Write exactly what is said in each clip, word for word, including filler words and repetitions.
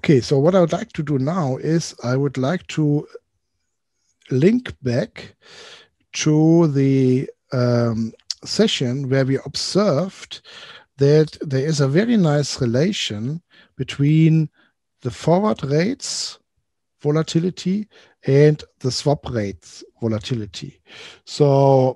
Okay, so what I would like to do now is I would like to link back to the um, session where we observed that there is a very nice relation between the forward rates volatility and the swap rates volatility. So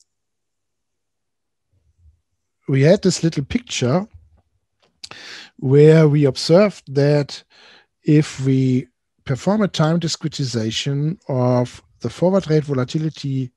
we had this little picture where we observed that if we perform a time discretization of the forward rate volatility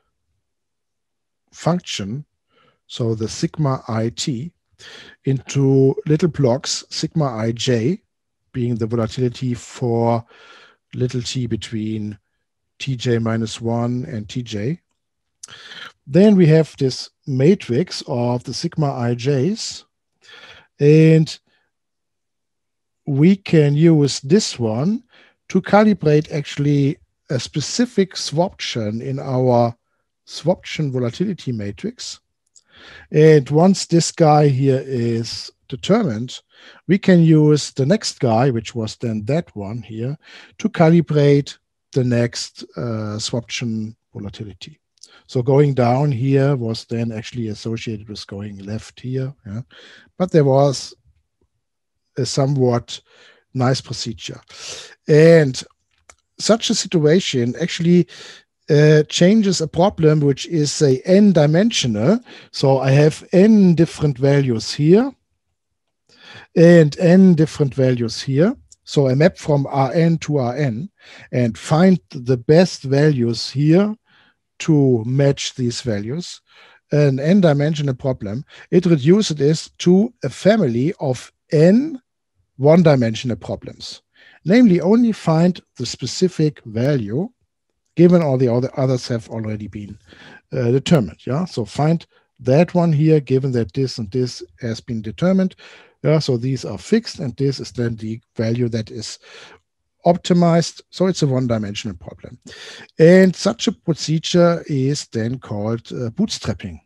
function, so the sigma I t, into little blocks, sigma ij being the volatility for little t between tj minus one and tj. Then we have this matrix of the sigma ij's, and we can use this one to calibrate actually a specific swaption in our swaption volatility matrix. And once this guy here is determined, we can use the next guy, which was then that one here, to calibrate the next uh, swaption volatility. So going down here was then actually associated with going left here. Yeah? But there was a somewhat nice procedure. And such a situation actually uh, changes a problem which is, say, n-dimensional. So I have n different values here and n different values here. So I map from Rn to Rn and find the best values here to match these values. An n-dimensional problem. It reduces this to a family of n one-dimensional problems. Namely, only find the specific value given all the other others have already been uh, determined. Yeah, so find that one here, given that this and this has been determined. Yeah, so these are fixed, and this is then the value that is optimized. So it's a one-dimensional problem. And such a procedure is then called uh, bootstrapping.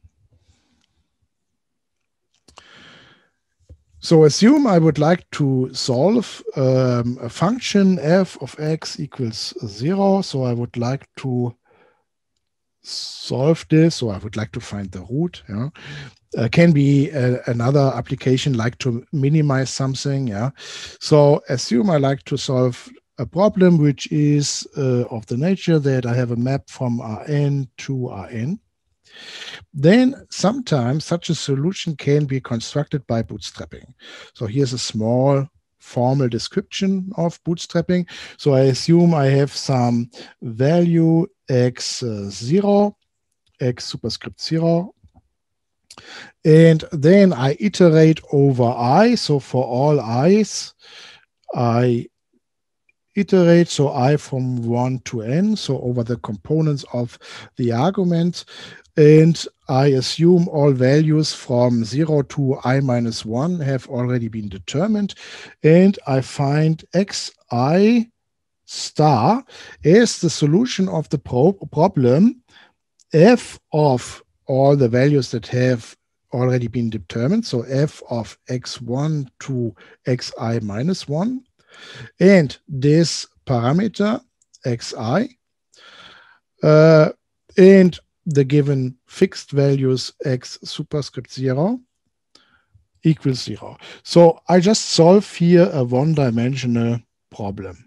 So assume I would like to solve um, a function f of x equals zero. So I would like to solve this. So I would like to find the root. Yeah. Uh, can be a, another application like to minimize something. Yeah. So assume I like to solve a problem which is uh, of the nature that I have a map from Rn to Rn. Then sometimes such a solution can be constructed by bootstrapping. So here's a small formal description of bootstrapping. So I assume I have some value x uh, zero, x superscript zero, and then I iterate over I. So for all i's, I iterate, so I from one to n, so over the components of the argument. And I assume all values from zero to I minus one have already been determined. And I find xi star as the solution of the pro problem f of all the values that have already been determined. So f of x one to xi minus one. And this parameter xi uh, and the given fixed values x superscript zero equals zero. So I just solve here a one-dimensional problem.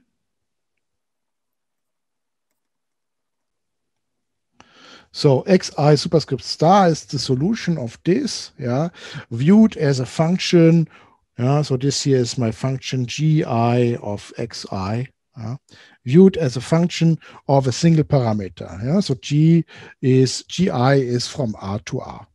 So xi superscript star is the solution of this, yeah, viewed as a function. Yeah, so this here is my function gi of xi. Yeah, viewed as a function of a single parameter. Yeah, so G is gi is from R to R.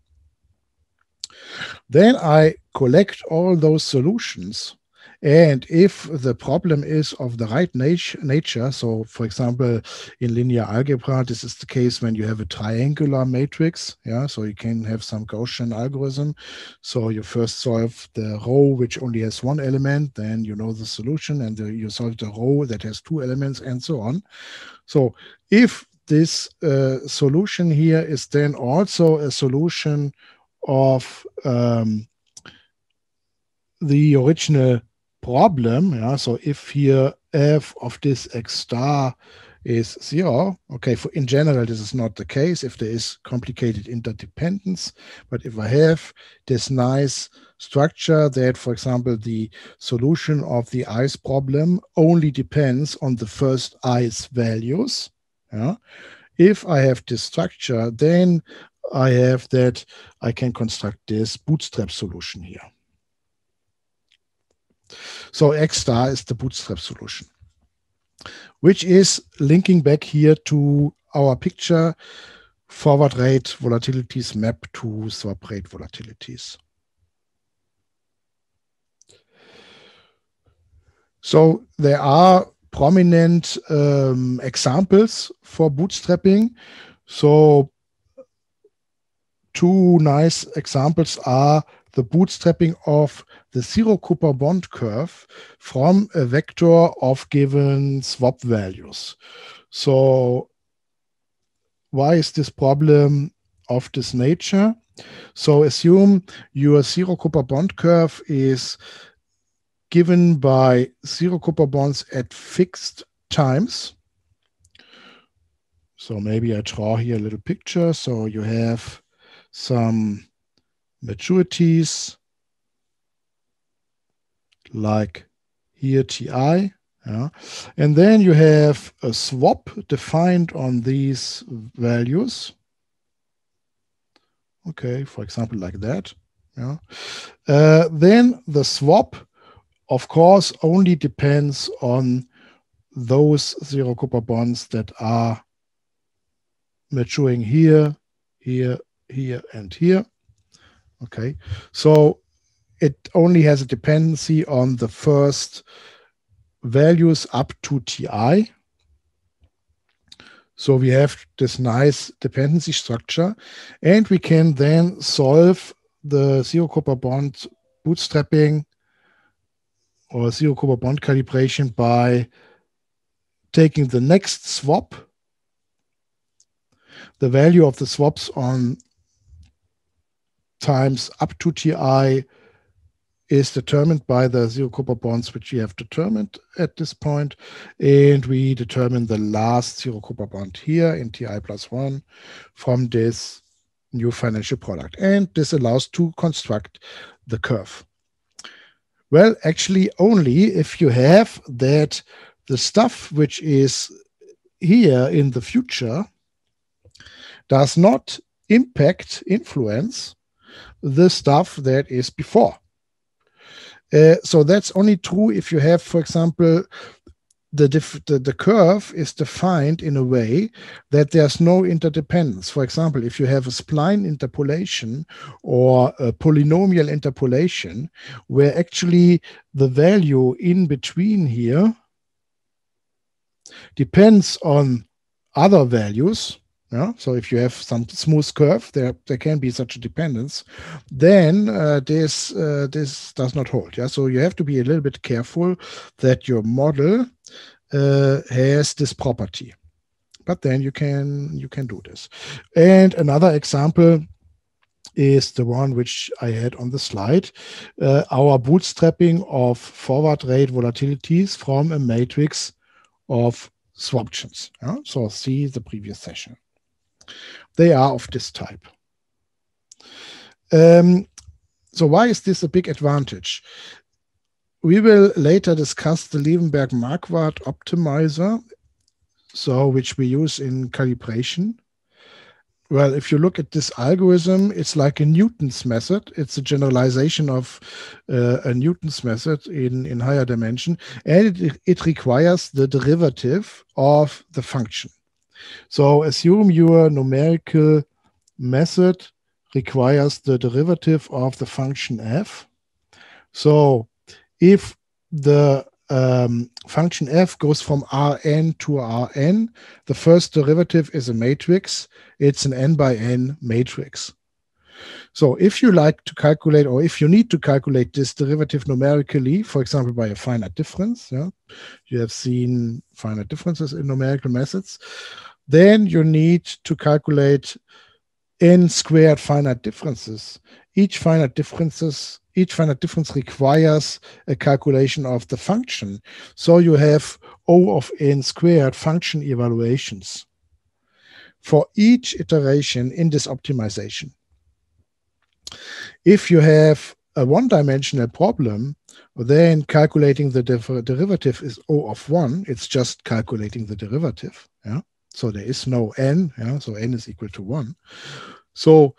Then I collect all those solutions, and if the problem is of the right nat nature, so for example, in linear algebra, this is the case when you have a triangular matrix. Yeah, so you can have some Gaussian algorithm. So you first solve the row which only has one element, then you know the solution, and the, you solve the row that has two elements, and so on. So if this uh, solution here is then also a solution of um, the original problem, yeah, so if here f of this x star is zero, okay, for in general this is not the case if there is complicated interdependence, but if I have this nice structure that, for example, the solution of the ice problem only depends on the first ice values, yeah, if I have this structure, then I have that I can construct this bootstrap solution here. So X star is the bootstrap solution, which is linking back here to our picture, forward rate volatilities map to swap rate volatilities. So there are prominent um, examples for bootstrapping. So two nice examples are the bootstrapping of the zero Cooper bond curve from a vector of given swap values. So why is this problem of this nature? So assume your zero Cooper bond curve is given by zero Cooper bonds at fixed times. So maybe I draw here a little picture. So you have some maturities like here T I, yeah. And then you have a swap defined on these values. Okay, for example, like that. Yeah. Uh, then the swap, of course, only depends on those zero Cooper bonds that are maturing here, here, here, and here. Okay, so it only has a dependency on the first values up to T I. So we have this nice dependency structure, and we can then solve the zero Cooper bond bootstrapping or zero Cooper bond calibration by taking the next swap. The value of the swaps on times up to T I is determined by the zero Cooper bonds which we have determined at this point, and we determine the last zero Cooper bond here in T I plus one from this new financial product, and this allows to construct the curve. Well, actually only if you have that the stuff which is here in the future does not impact, influence the stuff that is before. Uh, so that's only true if you have, for example, the, the, the curve is defined in a way that there's no interdependence. For example, if you have a spline interpolation or a polynomial interpolation, where actually the value in between here depends on other values. Yeah, so if you have some smooth curve, there there can be such a dependence. Then uh, this uh, this does not hold. Yeah, so you have to be a little bit careful that your model uh, has this property. But then you can you can do this. And another example is the one which I had on the slide, uh, our bootstrapping of forward rate volatilities from a matrix of swaptions. Yeah? So see the previous session. They are of this type. Um, so why is this a big advantage? We will later discuss the Liebenberg-Marquardt optimizer, so which we use in calibration. Well, if you look at this algorithm, it's like a Newton's method. It's a generalization of uh, a Newton's method in, in higher dimension, and it, it requires the derivative of the function. So assume your numerical method requires the derivative of the function f. So if the um, function f goes from Rn to Rn, the first derivative is a matrix. It's an n by n matrix. So if you like to calculate, or if you need to calculate this derivative numerically, for example, by a finite difference, yeah, you have seen finite differences in numerical methods, then you need to calculate n squared finite differences. Each finite differences, each finite difference requires a calculation of the function. So you have O of n squared function evaluations for each iteration in this optimization. If you have a one-dimensional problem, then calculating the derivative is O of one. It's just calculating the derivative. Yeah. So there is no n. Yeah. So n is equal to one. So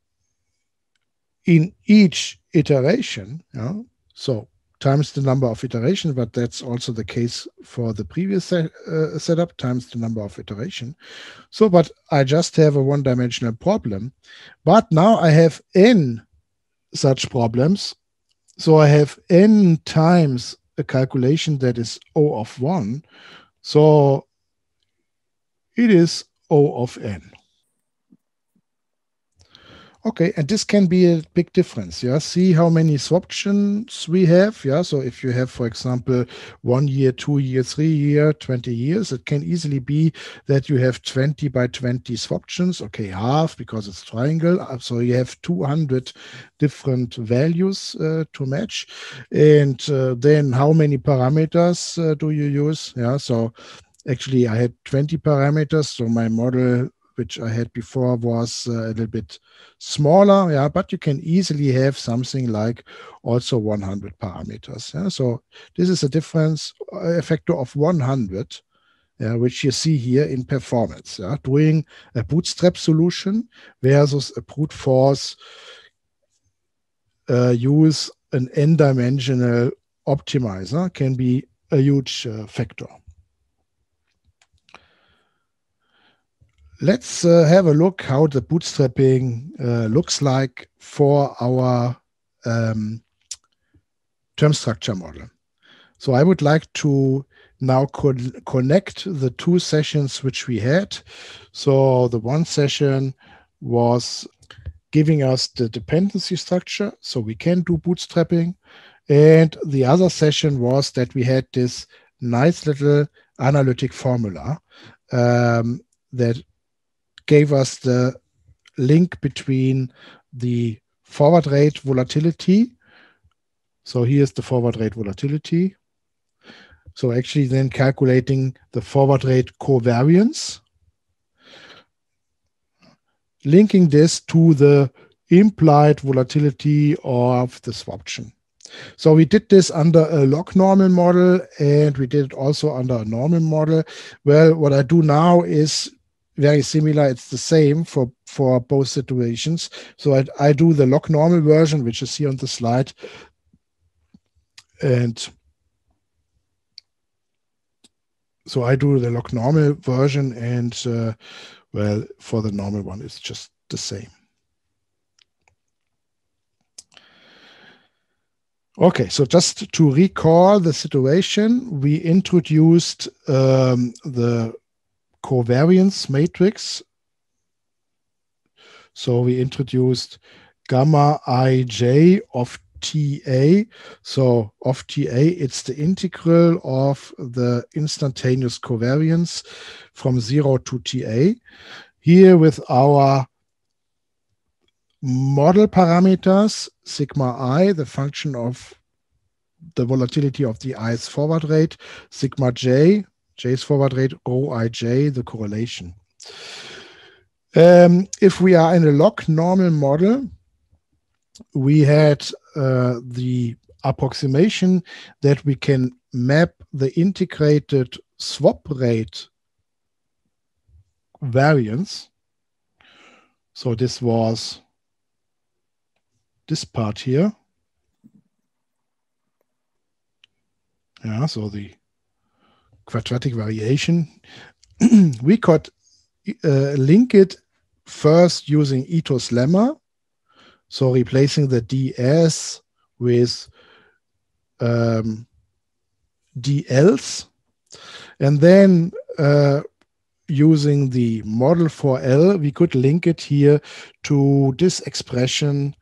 in each iteration, yeah, so times the number of iterations, but that's also the case for the previous set, uh, setup, times the number of iteration. So, but I just have a one-dimensional problem, but now I have n such problems. So I have n times a calculation that is O of one. So it is O of n. Okay, and this can be a big difference. Yeah, see how many swaptions we have. Yeah, so if you have, for example, one year, two year, three year, twenty years, it can easily be that you have twenty by twenty swaptions. Okay, half because it's triangle. So you have two hundred different values uh, to match. And uh, then how many parameters uh, do you use? Yeah, so actually I had twenty parameters. So my model, which I had before, was uh, a little bit smaller, yeah, but you can easily have something like also one hundred parameters. Yeah? So this is a difference, a factor of one hundred, yeah, which you see here in performance. Yeah? Doing a bootstrap solution versus a brute force uh, use an n-dimensional optimizer can be a huge uh, factor. Let's uh, have a look how the bootstrapping uh, looks like for our um, term structure model. So I would like to now co connect the two sessions which we had. So the one session was giving us the dependency structure, so we can do bootstrapping. And the other session was that we had this nice little analytic formula um, that gave us the link between the forward rate volatility. So here's the forward rate volatility. So actually then calculating the forward rate covariance, linking this to the implied volatility of the swaption. So we did this under a log normal model, and we did it also under a normal model. Well, what I do now is very similar. It's the same for, for both situations. So I, I do the log normal version, which is here on the slide. And so I do the log normal version, and uh, well, for the normal one, it's just the same. Okay, so just to recall the situation, we introduced um, the covariance matrix. So we introduced gamma ij of T A. So of T A, it's the integral of the instantaneous covariance from zero to T A. Here with our model parameters, sigma I, the function of the volatility of the I's forward rate, sigma J, J's forward rate, rho ij, the correlation. Um, if we are in a log normal model, we had uh, the approximation that we can map the integrated swap rate variance. So this was this part here. Yeah, so the quadratic variation. We could uh, link it first using Ito's lemma. So replacing the ds with um, dLs, and then uh, using the model for L, we could link it here to this expression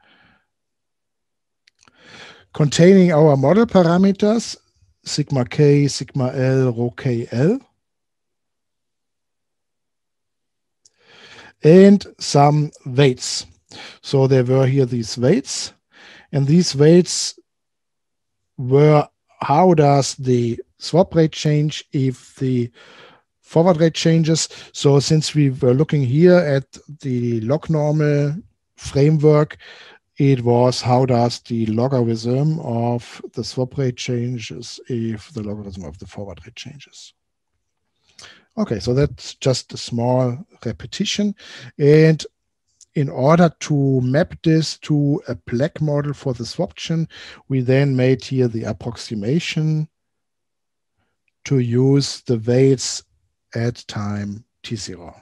containing our model parameters, sigma k, sigma L, rho kl. and some weights. So there were here these weights, and these weights were how does the swap rate change if the forward rate changes. So since we were looking here at the log normal framework, it was how does the logarithm of the swap rate changes if the logarithm of the forward rate changes. Okay, so that's just a small repetition. And in order to map this to a Black model for the swaption, we then made here the approximation to use the weights at time t zero.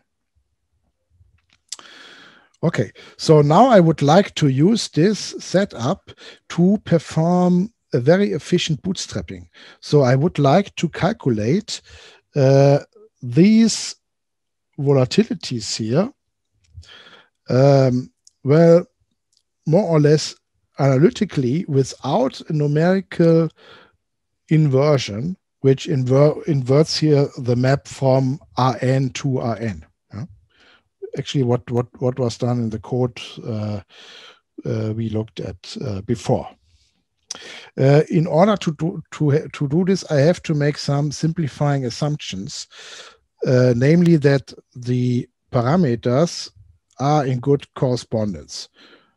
Okay, so now I would like to use this setup to perform a very efficient bootstrapping. So I would like to calculate uh, these volatilities here, um, well, more or less analytically without a numerical inversion, which inver inverts here the map from Rn to Rn. Yeah? Actually, what, what, what was done in the code uh, uh, we looked at uh, before. Uh, in order to do, to, to do this, I have to make some simplifying assumptions, uh, namely that the parameters are in good correspondence.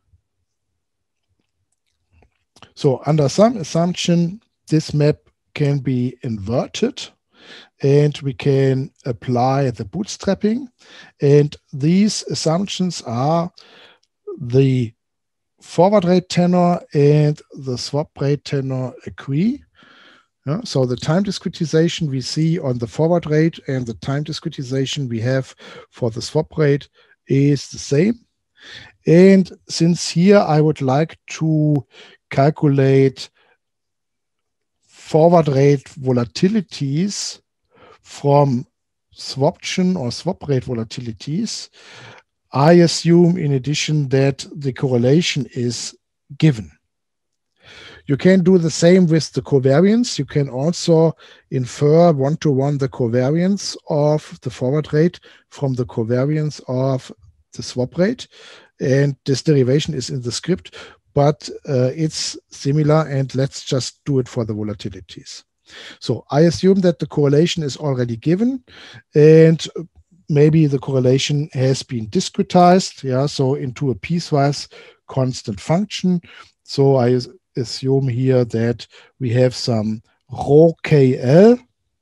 So under some assumption, this map can be inverted and we can apply the bootstrapping. And these assumptions are the forward rate tenor and the swap rate tenor agree. Yeah, so the time discretization we see on the forward rate and the time discretization we have for the swap rate is the same. And since here I would like to calculate forward rate volatilities from swaption or swap rate volatilities, I assume in addition that the correlation is given. You can do the same with the covariance. You can also infer one-to-one the covariance of the forward rate from the covariance of the swap rate. And this derivation is in the script, but uh, it's similar, and let's just do it for the volatilities. So I assume that the correlation is already given, and maybe the correlation has been discretized, yeah, so into a piecewise constant function. So I assume here that we have some rho K L,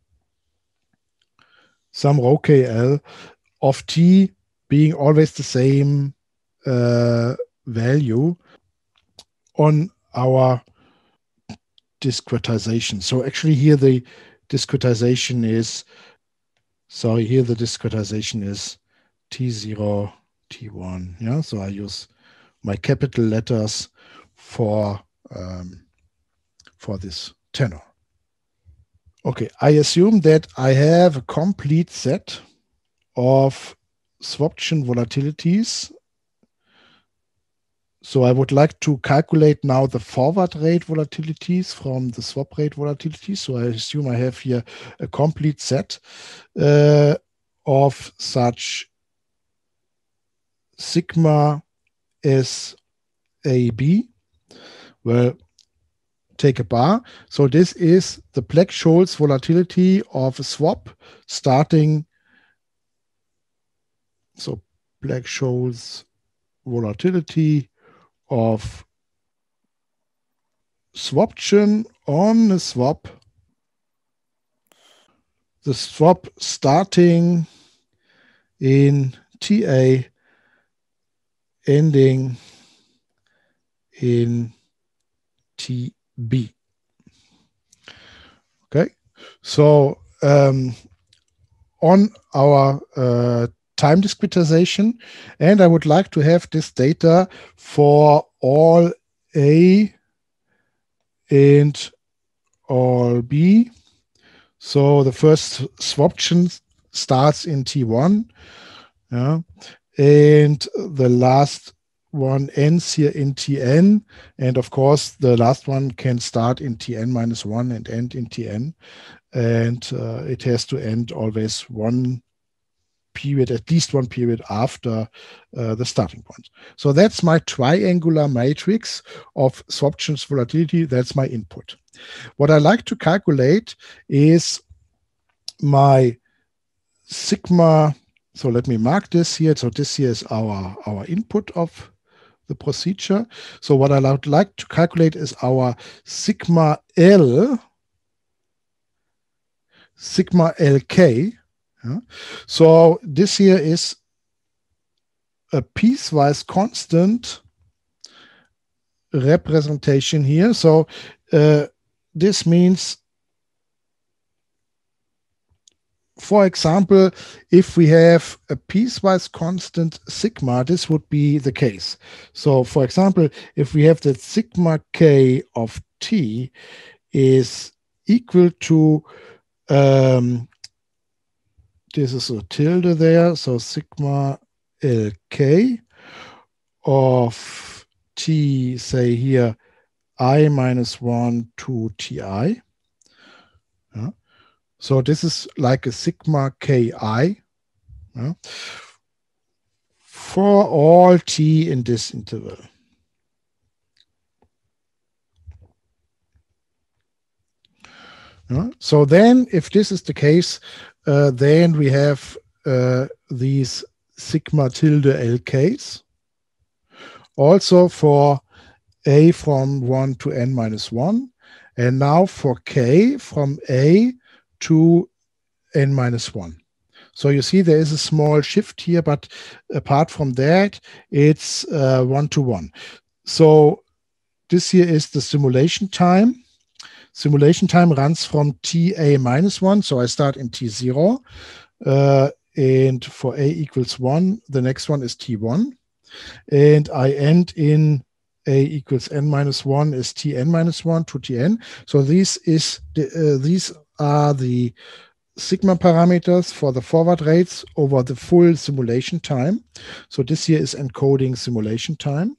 some rho K L of t being always the same uh, value on our discretization. So actually here the discretization is, sorry, here the discretization is T zero, T one. Yeah, so I use my capital letters for, um, for this tenor. Okay, I assume that I have a complete set of swaption volatilities. So I would like to calculate now the forward rate volatilities from the swap rate volatilities. So I assume I have here a complete set uh, of such sigma S A B. Well, take a bar. So this is the Black-Scholes volatility of a swap starting. So Black-Scholes volatility of swaption on a swap, the swap starting in T A, ending in T B. Okay, so um, on our uh, time discretization, and I would like to have this data for all A and all B. So the first swaption starts in T one, yeah, and the last one ends here in T N, and of course the last one can start in T N minus one and end in T N, and uh, it has to end always one period, at least one period after uh, the starting point. So that's my triangular matrix of swaptions volatility. That's my input. What I like to calculate is my sigma. So let me mark this here. So this here is our, our input of the procedure. So what I would like to calculate is our sigma L, sigma L K. Yeah. So this here is a piecewise constant representation here. So uh, this means, for example, if we have a piecewise constant sigma, this would be the case. So for example, if we have that sigma k of t is equal to, um, this is a tilde there, so sigma Lk of t, say here, I minus one to ti. Yeah. So this is like a sigma ki, yeah, for all t in this interval. Yeah. So then, if this is the case, uh, then we have uh, these sigma tilde Lks. Also for a from one to n minus one. And now for k from a to n minus one. So you see there is a small shift here, but apart from that, it's uh, one to one. So this here is the simulation time. Simulation time runs from T A minus one. So I start in T zero. Uh, and for A equals one, the next one is T one. And I end in A equals n minus one is Tn minus one to Tn. So this is the, uh, these are the sigma parameters for the forward rates over the full simulation time. So this here is encoding simulation time.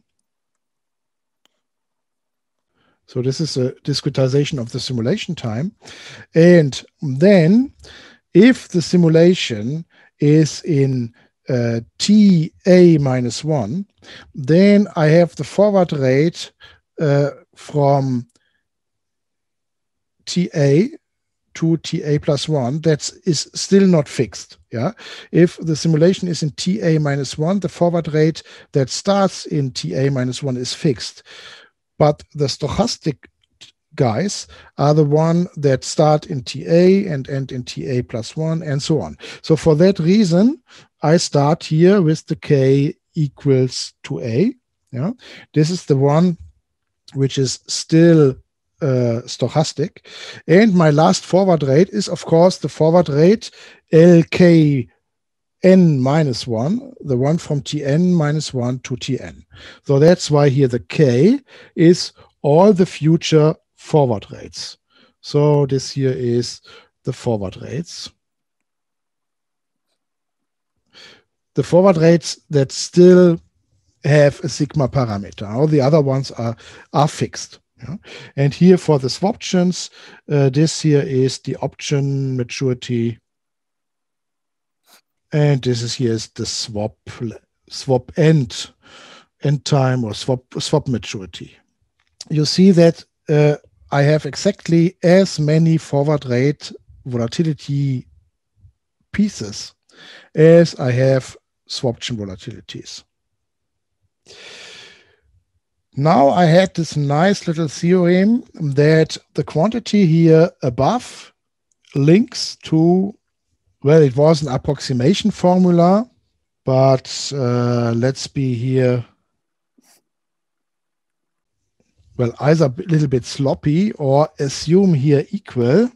So this is a discretization of the simulation time. And then if the simulation is in uh, T A minus one, then I have the forward rate uh, from T A to T A plus one that is still not fixed. Yeah, if the simulation is in T A minus one, the forward rate that starts in T A minus one is fixed. But the stochastic guys are the one that start in T A and end in T A plus one and so on. So for that reason, I start here with the K equals to A. Yeah, this is the one which is still uh, stochastic. And my last forward rate is, of course, the forward rate L K n minus one, the one from Tn minus one to Tn. So that's why here the K is all the future forward rates. So this here is the forward rates. The forward rates that still have a sigma parameter. All the other ones are, are fixed. Yeah. And here for the swaptions, uh, this here is the option maturity. And this is here is the swap swap end end time or swap swap maturity. You see that uh, I have exactly as many forward rate volatility pieces as I have swaption volatilities. Now I had this nice little theorem that the quantity here above links to, well, it was an approximation formula, but uh, let's be here, well, either a little bit sloppy or assume here equal,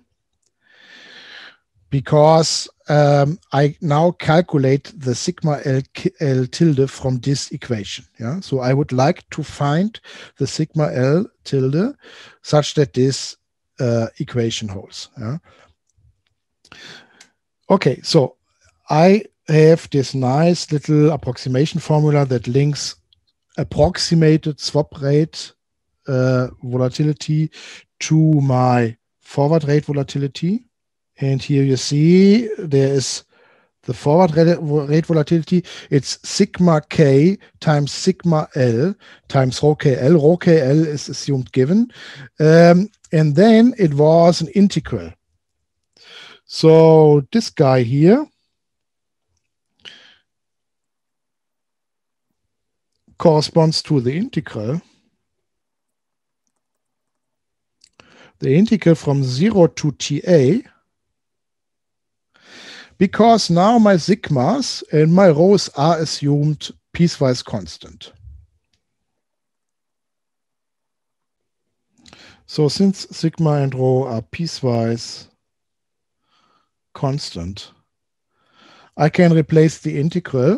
because um, I now calculate the sigma L, L tilde from this equation. Yeah, so I would like to find the sigma L tilde such that this uh, equation holds. Yeah. Okay, so I have this nice little approximation formula that links approximated swap rate uh, volatility to my forward rate volatility. And here you see there is the forward rate volatility, it's sigma k times sigma L times rho K L. Rho K L is assumed given. Um, and then it was an integral. So this guy here corresponds to the integral. The integral from zero to T A, because now my sigmas and my rhos are assumed piecewise constant. So since sigma and rho are piecewise constant, I can replace the integral.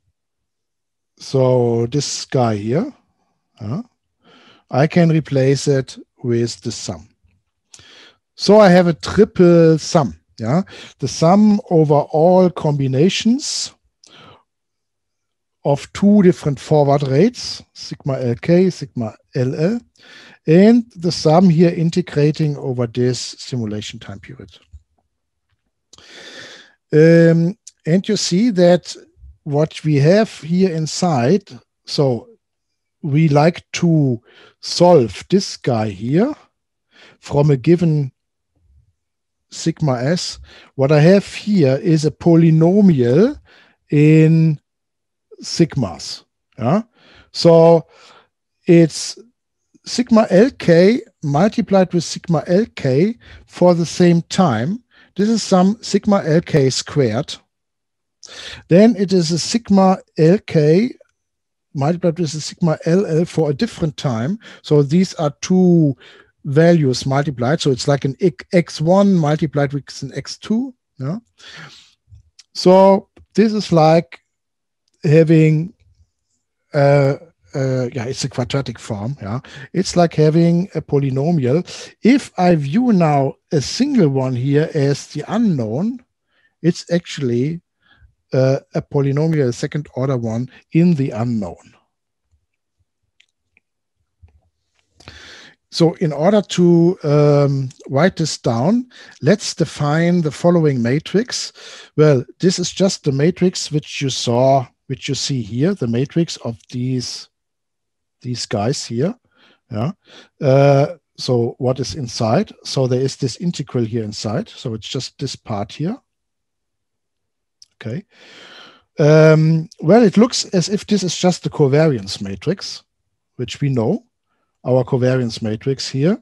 So this guy here, uh, I can replace it with the sum. So I have a triple sum. Yeah, the sum over all combinations of two different forward rates, sigma L K, sigma L L, and the sum here integrating over this simulation time period. Um, and you see that what we have here inside, so we like to solve this guy here from a given sigma s. What I have here is a polynomial in sigmas. Yeah? So it's sigma L K multiplied with sigma L K for the same time. This is some sigma L K squared. Then it is a sigma L K multiplied with a sigma L L for a different time. So these are two values multiplied. So it's like an x one multiplied with an x two. Yeah? So this is like having, uh, uh, yeah, it's a quadratic form. Yeah, it's like having a polynomial. If I view now a single one here as the unknown, it's actually uh, a polynomial, a second order one in the unknown. So in order to um, write this down, let's define the following matrix. Well, this is just the matrix which you saw, which you see here, the matrix of these, these guys here. Yeah. Uh, so what is inside? So there is this integral here inside. So it's just this part here. Okay. Um, well, it looks as if this is just the covariance matrix, which we know. Our covariance matrix here.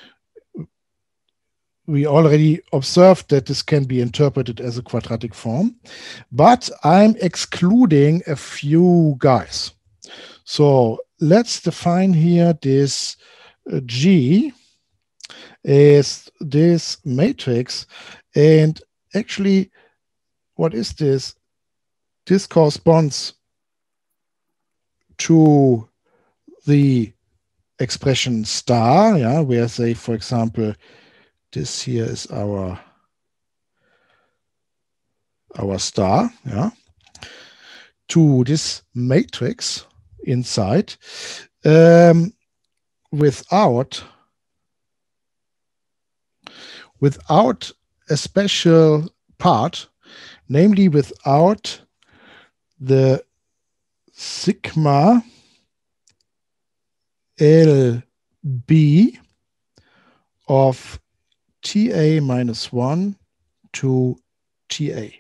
We already observed that this can be interpreted as a quadratic form, but I'm excluding a few guys. So let's define here this uh, G as this matrix. And actually, what is this? This corresponds to the expression star, yeah, where say, for example, this here is our our star, yeah, to this matrix inside, um, without without a special part, namely without the sigma L B of T A minus one to T A.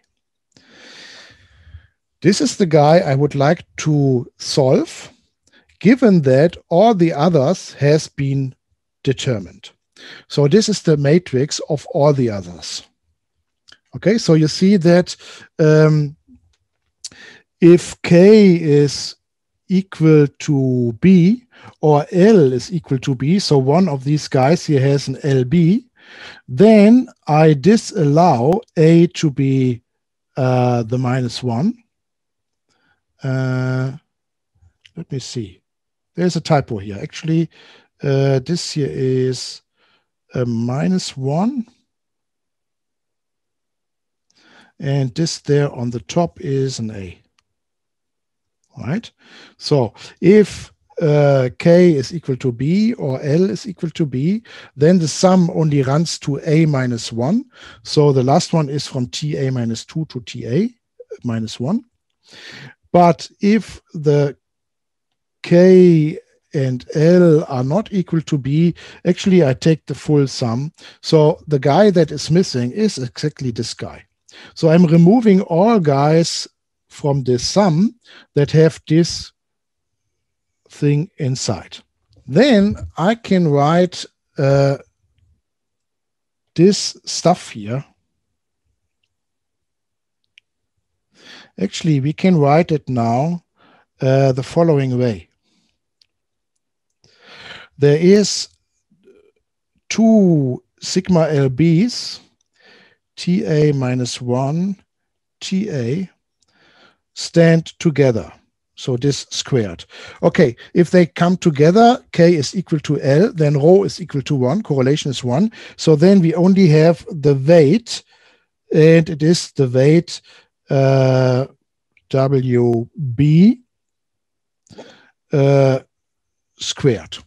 This is the guy I would like to solve, given that all the others has been determined. So this is the matrix of all the others. Okay, so you see that um, if K is equal to B, or L is equal to B, so one of these guys here has an L B, then I disallow A to be uh, the minus one. Uh, let me see. There's a typo here. Actually, uh, this here is a minus one. And this there on the top is an A. All right. So if uh, K is equal to B or L is equal to B, then the sum only runs to A minus one. So the last one is from T A minus two to T A. minus one. But if the K and L are not equal to B, actually I take the full sum. So the guy that is missing is exactly this guy. So I'm removing all guys from this sum that have this thing inside. Then I can write uh, this stuff here. Actually, we can write it now uh, the following way. There is two sigma L Bs, T A minus one, T A, stand together. So this squared. Okay, if they come together, K is equal to L, then rho is equal to one, correlation is one. So then we only have the weight, and it is the weight uh, W B uh, squared.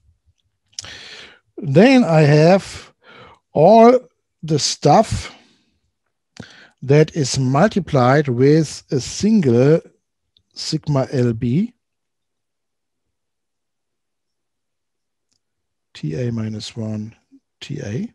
Then I have all the stuff that is multiplied with a single sigma L B, T A minus one, T A.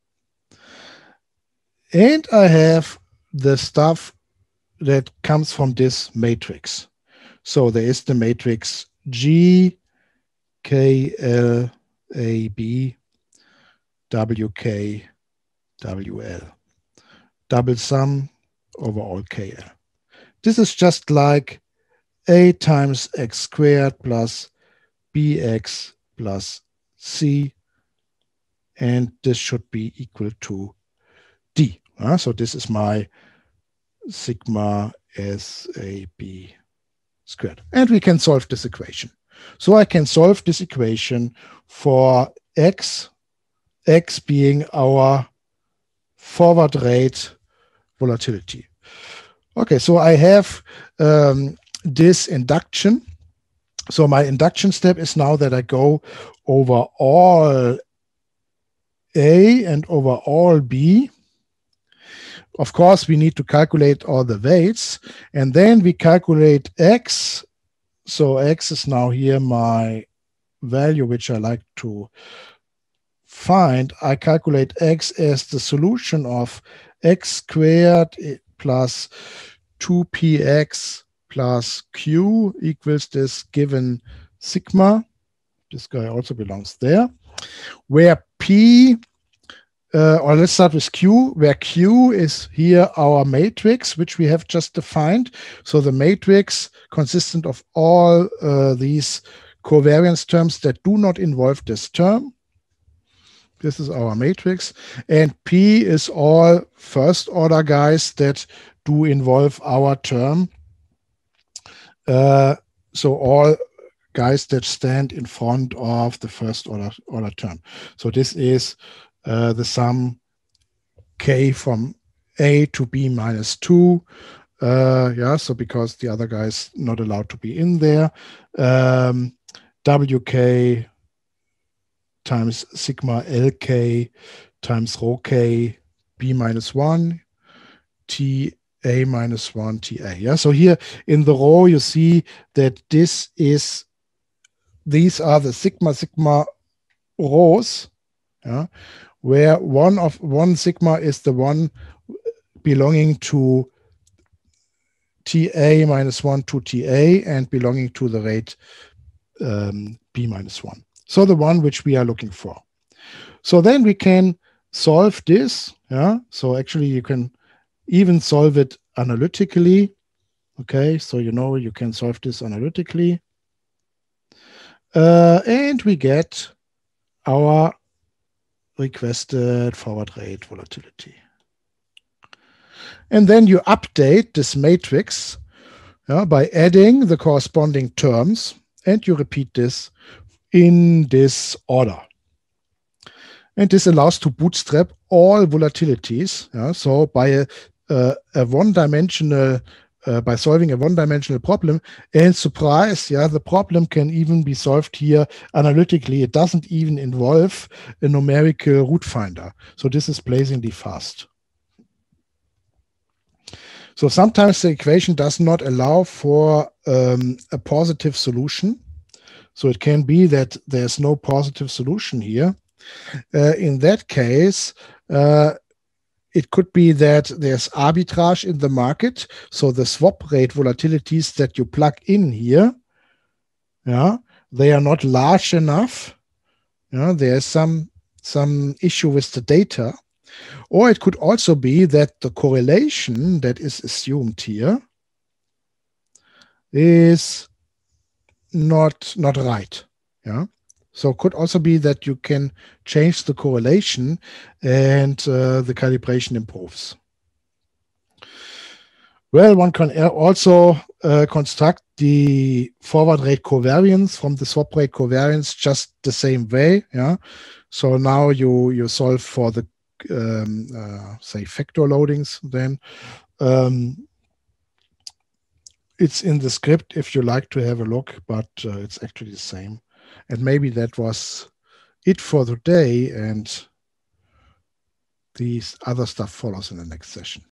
And I have the stuff that comes from this matrix. So there is the matrix G, K, L, A, B, W, K, W, L. Double sum over all K, L. This is just like A times X squared plus B X plus C, and this should be equal to D. Uh, so this is my sigma S A B squared. And we can solve this equation. So I can solve this equation for X, X being our forward rate volatility. Okay, so I have um, this induction. So my induction step is now that I go over all A and over all B. Of course, we need to calculate all the weights, and then we calculate X. So X is now here my value, which I like to find. I calculate X as the solution of X squared plus two P X plus Q equals this given sigma. This guy also belongs there. Where P, uh, or let's start with Q, where Q is here our matrix, which we have just defined. So the matrix consistent of all uh, these covariance terms that do not involve this term. This is our matrix. And P is all first order guys that do involve our term. Uh, so all guys that stand in front of the first order, order term. So this is uh, the sum K from A to B minus two. Uh, yeah, so because the other guys not allowed to be in there. Um, W K times sigma L K times rho K B minus one, T A minus one, T A. Yeah, so here in the row you see that this is, these are the sigma sigma rows, yeah, where one of one sigma is the one belonging to T A minus one to T A and belonging to the rate um, B minus one. So the one which we are looking for. So then we can solve this. Yeah. So actually you can even solve it analytically. Okay. So you know you can solve this analytically. Uh, and we get our requested forward rate volatility. And then you update this matrix, yeah, by adding the corresponding terms, and you repeat this in this order. And this allows to bootstrap all volatilities. Yeah? So by a, uh, a one-dimensional, uh, by solving a one-dimensional problem, and surprise, yeah, the problem can even be solved here analytically. It doesn't even involve a numerical root finder. So this is blazingly fast. So sometimes the equation does not allow for um, a positive solution. So it can be that there's no positive solution here. Uh, in that case, uh, it could be that there's arbitrage in the market. So the swap rate volatilities that you plug in here, yeah, they are not large enough. Yeah, there's some, some issue with the data. Or it could also be that the correlation that is assumed here is not, not right. Yeah. So it could also be that you can change the correlation and uh, the calibration improves. Well, one can also uh, construct the forward rate covariance from the swap rate covariance just the same way. Yeah. So now you, you solve for the, um, uh, say, factor loadings then. Um, it's in the script if you like to have a look, but uh, it's actually the same. And maybe that was it for today, and the other stuff follows in the next session.